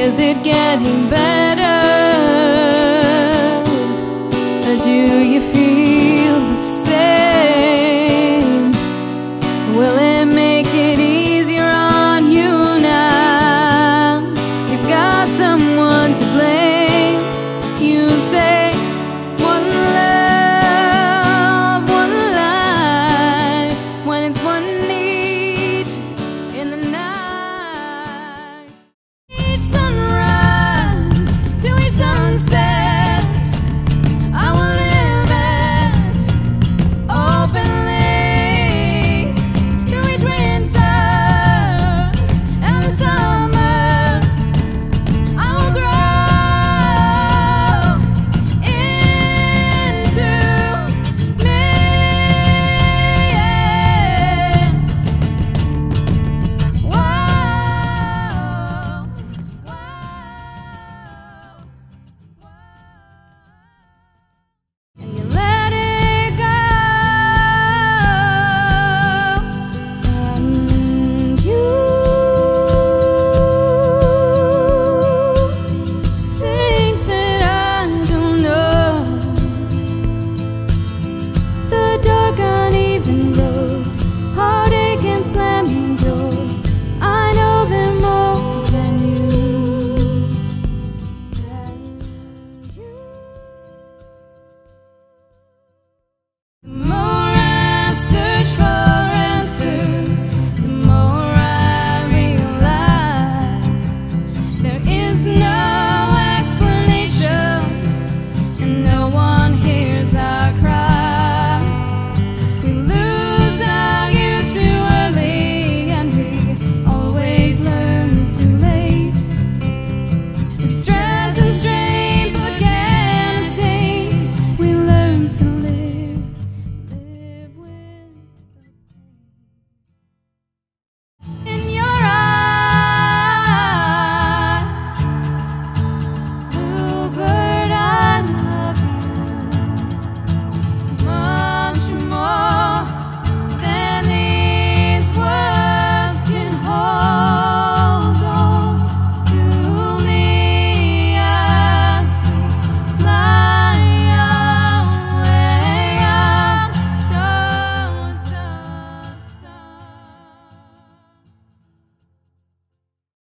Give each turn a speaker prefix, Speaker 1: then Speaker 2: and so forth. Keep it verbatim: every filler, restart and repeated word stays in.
Speaker 1: Is it getting better? Or do you feel the same? Will it make it easier on you now? You've got someone to blame. You say one love, one life, when it's one need in the night.